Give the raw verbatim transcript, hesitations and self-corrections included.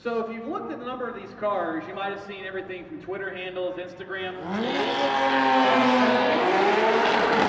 So if you've looked at a number of these cars, you might have seen everything from Twitter handles, Instagram.